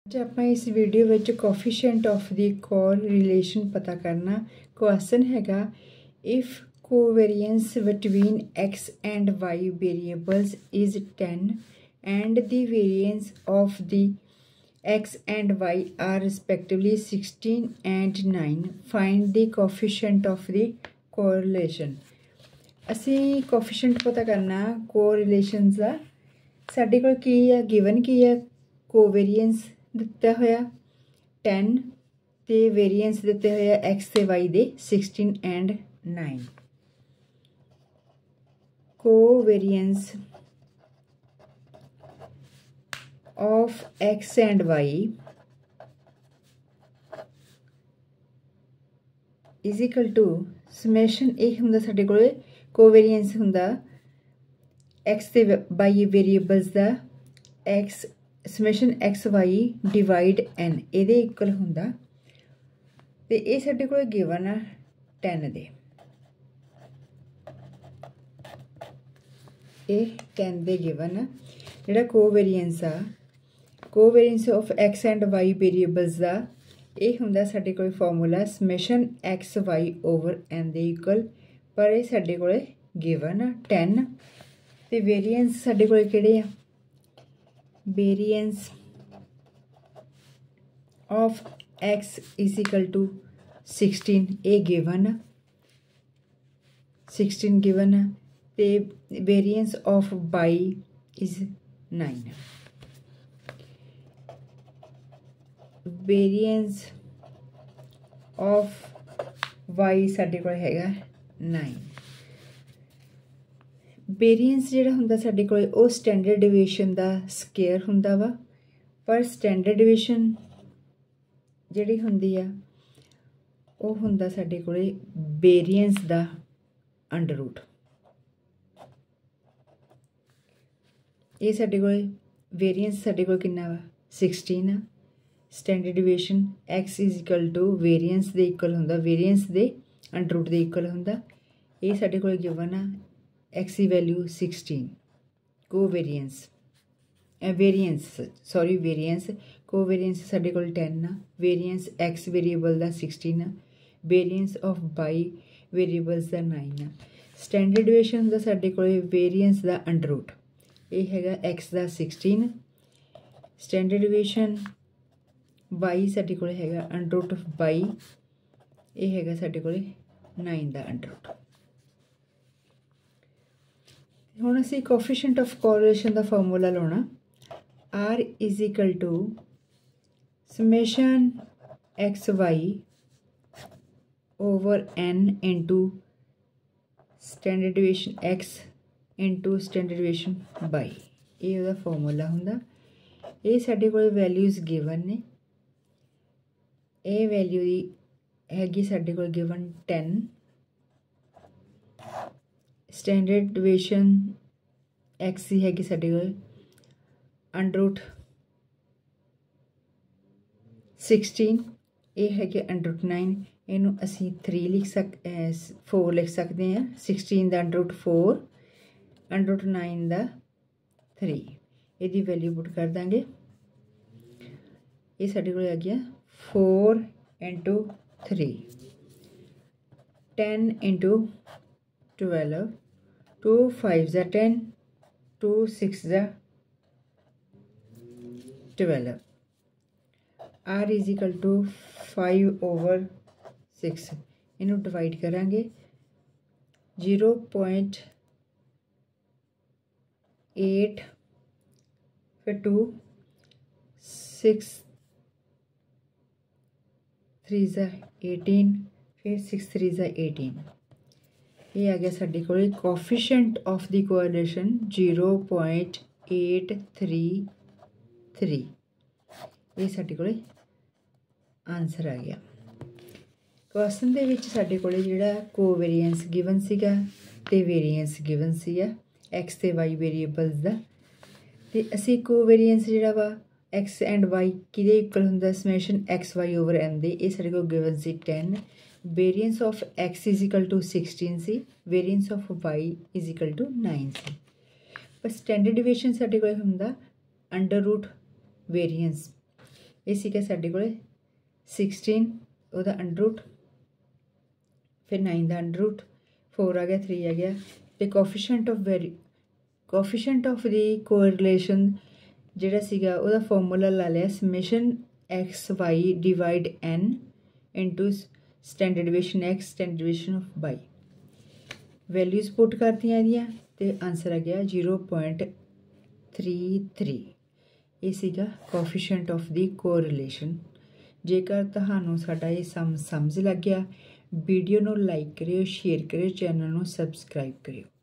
ਅੱਜ ਆਪਾਂ इस वीडियो ਵਿੱਚ ਕੋਫੀਸ਼ੀਐਂਟ ਆਫ ਦੀ ਕੋਰਿਲੇਸ਼ਨ ਪਤਾ ਕਰਨਾ। ਕੁਐਸਚਨ ਹੈਗਾ if covariance between x and y variables is 10 and the variance of the x and y are respectively 16 and 9, find the coefficient of the correlation। ਅਸੀਂ coefficient ਪਤਾ ਕਰਨਾ ਕੋਰਿਲੇਸ਼ਨਸ ਦਾ। ਸਾਡੇ ਕੋਲ ਕੀ ਹੈ, given ਕੀ ਹੈ, ਕੋਵੇਰੀਐਂਸ ਦਿੱਤਾ ਹੋਇਆ 10 ਤੇ ਵੇਰੀਐਂਸ ਦਿੱਤੇ ਹੋਇਆ x ਤੇ y ਦੇ 16 and 9। Covariance of x and y is equal to summation। ਇਹ ਹੁੰਦਾ ਸਾਡੇ ਕੋਲ ਕੋਵੇਰੀਐਂਸ ਹੁੰਦਾ x ਤੇ y ਵੇਰੀਏਬਲਸ ਦਾ x summation x y divide n ਇਹਦੇ ਇਕੁਅਲ ਹੁੰਦਾ ਤੇ ਇਹ ਸਾਡੇ ਕੋਲ ਗਿਵਨ ਆ 10 ਦੇ। ਇਹ 10 ਦੇ ਗਿਵਨ ਆ। ਜਿਹੜਾ ਕੋਵੇਰੀਐਂਸ ਆ covariance of x and y variables ਦਾ ਇਹ ਹੁੰਦਾ ਸਾਡੇ ਕੋਲ formula summation x y over n ਦੇ ਇਕੁਅਲ, ਪਰ ਇਹ ਸਾਡੇ ਕੋਲ ਗਿਵਨ ਆ 10 ਤੇ ਵੇਰੀਐਂਸ ਸਾਡੇ ਕੋਲ ਕਿਹੜੇ ਆ, variance of x is equal to 16 ਇਹ given 16 given ਤੇ variance of y is 9। variance of y ਸਾਡੇ ਕੋਲ ਹੈਗਾ 9। वेरिएंस ਜਿਹੜਾ ਹੁੰਦਾ ਸਾਡੇ ਕੋਲ ਉਹ ਸਟੈਂਡਰਡ ਡਿਵੀਏਸ਼ਨ ਦਾ ਸਕੁਅਰ ਹੁੰਦਾ ਵਾ, ਪਰ ਸਟੈਂਡਰਡ ਡਿਵੀਏਸ਼ਨ ਜਿਹੜੀ ਹੁੰਦੀ ਆ ਉਹ ਹੁੰਦਾ ਸਾਡੇ ਕੋਲ ਵੇਰੀਐਂਸ ਦਾ ਅੰਡਰ ਰੂਟ। ਇਹ ਸਾਡੇ ਕੋਲ ਵੇਰੀਐਂਸ ਸਾਡੇ ਕੋਲ ਕਿੰਨਾ ਵਾ 16 ਆ। Standard deviation x is equal to variance ਦੇ ਇਕੁਅਲ ਹੁੰਦਾ, ਵੇਰੀਐਂਸ ਦੇ ਅੰਡਰ ਰੂਟ ਦੇ ਇਕੁਅਲ ਹੁੰਦਾ। ਇਹ ਸਾਡੇ ਕੋਲ ਗਿਵਨ ਆ x की वैल्यू 16। कोवेरिएंस वेरिएंस कोवेरिएंस साडे कोल 10 आ, वेरिएंस x वेरिएबल दा 16 आ, वेरिएंस ऑफ y वेरिएबल्स दा 9 आ। स्टैंडर्ड डिवीएशन हुंदा साडे कोल वेरिएंस दा अंडर रूट, ये हैगा x दा 16। स्टैंडर्ड डिवीएशन y साडे कोल हैगा अंडर रूट ऑफ y, ये हैगा साडे कोल 9 दा अंडर रूट। ਹੁਣ ਅਸੀਂ ਕੋਫੀਸ਼ੀਐਂਟ ਆਫ ਕੋਰਿਲੇਸ਼ਨ ਦਾ ਫਾਰਮੂਲਾ ਲਾਉਣਾ r is equal to summation x y over n into standard deviation x into standard deviation y। ਇਹ ਉਹਦਾ ਫਾਰਮੂਲਾ ਹੁੰਦਾ। ਇਹ ਸਾਡੇ ਕੋਲ ਵੈਲਿਊਜ਼ ਗਿਵਨ ਨੇ। ਇਹ ਵੈਲਿਊ ਦੀ ਹੈਗੀ ਸਾਡੇ ਕੋਲ ਗਿਵਨ 10। स्टैंडर्ड डिवीएशन x ही हैगी साडे कोल अंडर रूट 16, ये हैगे अंडर रूट 9। इनू असी 4 लिख सकते हैं। 16 दा अंडर रूट 4, अंडर रूट 9 दा 3। इहदी वैल्यू पुट कर देंगे। ये साडे कोल आ गया 4 इंटू 3, 10 इंटू 12, 2 5 ज़ा 10, 2 6 ज़ा 12। r is equal to 5 over 6। इनू डिवाइड करांगे 0.8 फिर 2 6 3 ज़ा 18 फिर 6 3 ज़ा 18। ये आ गया साडे कोल कोफिशिएंट ऑफ द कोरिलेशन 0.833। ये साडे कोल आंसर आ गया। क्वेश्चन दे विच साडे कोल जिहड़ा कोवेरिएंस गिवन सीगा ते वेरिएंस गिवन सीगा x ते y वेरिएबल्स दा, ते असी कोवेरिएंस जिहड़ा वा x एंड y किदे इक्वल हुंदा summation x y over n दे। ये साडे कोल गिवन सी 10। Variance of x is equal to 16 सी, variance of y is equal to 9 सी। पर स्टैंडर्ड डिवीएशन साडे कोल हुंदा अंडर रूट वेरिएंस। ਇਹ ਸੀਗਾ ਸਾਡੇ ਕੋਲ 16 ਉਹਦਾ ਅੰਡਰ ਰੂਟ, ਫਿਰ 9 ਦਾ ਅੰਡਰ ਰੂਟ, 4 ਆ ਗਿਆ, 3 ਆ ਗਿਆ। ਤੇ ਕੋਐਫੀਸ਼ੀਐਂਟ ਆਫ ਦੀ ਕੋਰਿਲੇਸ਼ਨ ਜਿਹੜਾ ਸੀਗਾ ਉਹਦਾ ਫਾਰਮੂਲਾ ਲਾ ਲਿਆ summation XY divide N into standard division X standard division of Y। Values put ਕਰਤੀਆਂ ਇਹਦੀਆਂ ਤੇ ਆਂਸਰ ਆ ਗਿਆ 0.33। ਇਹ ਸੀਗਾ ਕੋਐਫੀਸ਼ੀਐਂਟ ਆਫ ਦੀ ਕੋਰਿਲੇਸ਼ਨ। ਜੇਕਰ ਤੁਹਾਨੂੰ ਸਾਡਾ ਇਹ ਸਮਝ ਲੱਗ ਗਿਆ, ਵੀਡੀਓ ਨੂੰ ਲਾਈਕ ਕਰਿਓ, ਸ਼ੇਅਰ ਕਰਿਓ, ਚੈਨਲ ਨੂੰ ਸਬਸਕ੍ਰਾਈਬ ਕਰਿਓ।